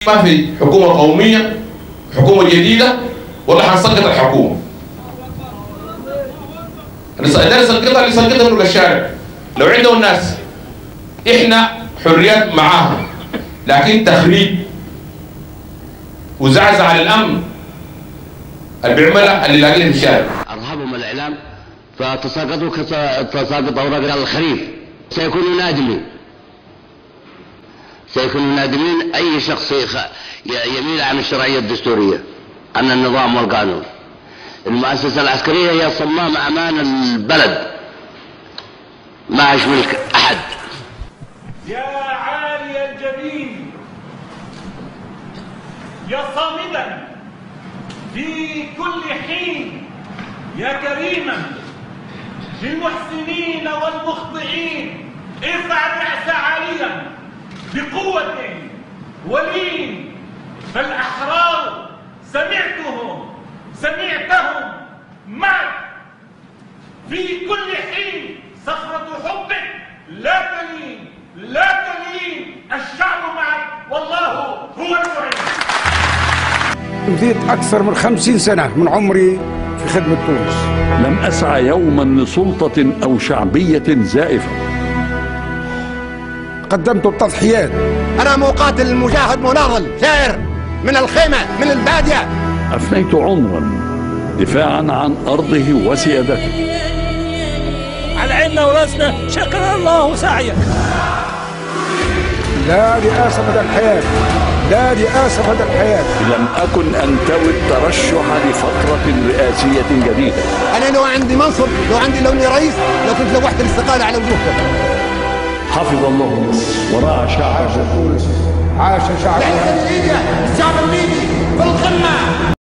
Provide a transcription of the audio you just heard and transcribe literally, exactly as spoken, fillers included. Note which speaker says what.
Speaker 1: ما في حكومة قومية، حكومة جديدة، ولا حنسقط الحكومة. ده نسقطها اللي يسقطها من الشارع. لو عنده الناس احنا حريات معاها، لكن تخريب وزعزع للامن اللي بيعملها اللي لاقيه في الشارع.
Speaker 2: ارهبهم الاعلام فتساقطوا كتساقط اوراق الخريف. سيكونوا نادمين. سيكونوا نادمين اي شخص يميل عن الشرعيه الدستوريه، عن النظام والقانون. المؤسسه العسكريه هي صمام امان البلد، ما هيش ملك احد.
Speaker 3: يا عالي الجبين، يا صامدا في كل حين، يا كريما للمحسنين والمخطئين، ارفع الرأس عاليا بقوة ولين، فالأحرار سمعتهم سمعتهم معك في كل حين. صخرة حبك لا تلين لا تلين، الشعب معك والله هو المعين.
Speaker 4: مضيت أكثر من خمسين سنة من عمري في خدمة تونس.
Speaker 5: لم أسعى يوما لسلطة أو شعبية زائفة.
Speaker 4: قدمت التضحيات.
Speaker 6: أنا مقاتل مجاهد مناضل ثائر من الخيمة من البادية.
Speaker 5: أفنيت عمرا دفاعا عن أرضه وسيادته.
Speaker 7: على عيننا وراسنا، شكر الله سعيك.
Speaker 4: لا رئاسة مدى الحياة، لا رئاسة مدى الحياة.
Speaker 5: لم أكن أنتوي الترشح لفترة رئاسية جديدة.
Speaker 6: أنا لو عندي منصب، لو عندي لوني رئيس، لو كنت لوحت الاستقالة على وجوهكم.
Speaker 5: حفظ الله مصر ورعى شعبه.
Speaker 4: عاش شعب
Speaker 6: الشعب الليبي في القمة.